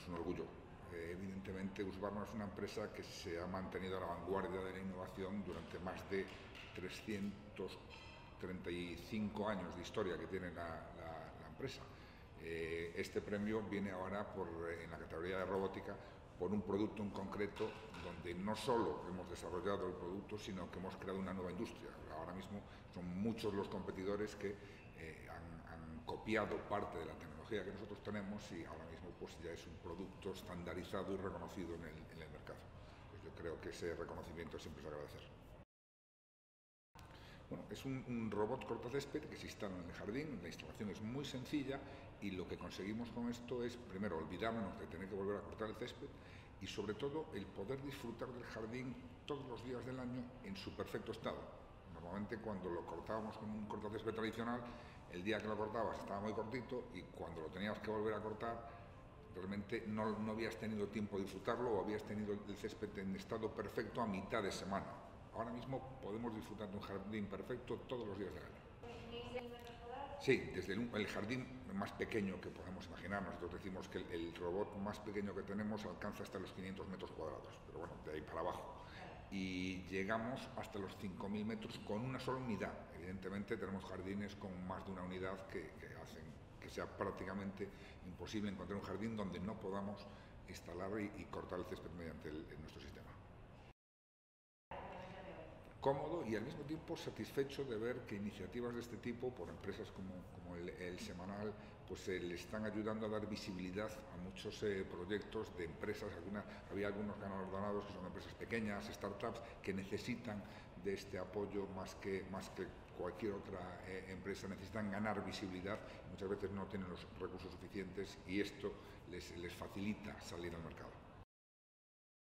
es un orgullo. Evidentemente, Husqvarna es una empresa que se ha mantenido a la vanguardia de la innovación durante más de 335 años de historia que tiene la empresa. Este premio viene ahora en la categoría de robótica por un producto en concreto donde no solo hemos desarrollado el producto, sino que hemos creado una nueva industria. Ahora mismo son muchos los competidores que han copiado parte de la tecnología que nosotros tenemos y ahora mismo pues ya es un producto estandarizado y reconocido en el mercado. Pues yo creo que ese reconocimiento siempre es agradecer. Bueno, es un robot cortacésped que se instala en el jardín. La instalación es muy sencilla y lo que conseguimos con esto es, primero, olvidarnos de tener que volver a cortar el césped y, sobre todo, el poder disfrutar del jardín todos los días del año en su perfecto estado. Normalmente, cuando lo cortábamos con un cortacésped tradicional, el día que lo cortabas estaba muy cortito y cuando lo tenías que volver a cortar, realmente no habías tenido tiempo de disfrutarlo o habías tenido el césped en estado perfecto a mitad de semana. Ahora mismo podemos disfrutar de un jardín perfecto todos los días del año. Sí, desde el jardín más pequeño que podemos imaginar. Nosotros decimos que el robot más pequeño que tenemos alcanza hasta los 500 metros cuadrados, pero bueno, de ahí para abajo. Y llegamos hasta los 5.000 metros con una sola unidad. Evidentemente tenemos jardines con más de una unidad que hacen que sea prácticamente imposible encontrar un jardín donde no podamos instalar y cortar el césped mediante nuestro sistema. Cómodo y al mismo tiempo satisfecho de ver que iniciativas de este tipo por empresas como el Semanal pues le están ayudando a dar visibilidad a muchos proyectos de empresas. Había algunos galardonados que son empresas pequeñas, startups, que necesitan de este apoyo más que cualquier otra empresa. Necesitan ganar visibilidad, muchas veces no tienen los recursos suficientes y esto les facilita salir al mercado.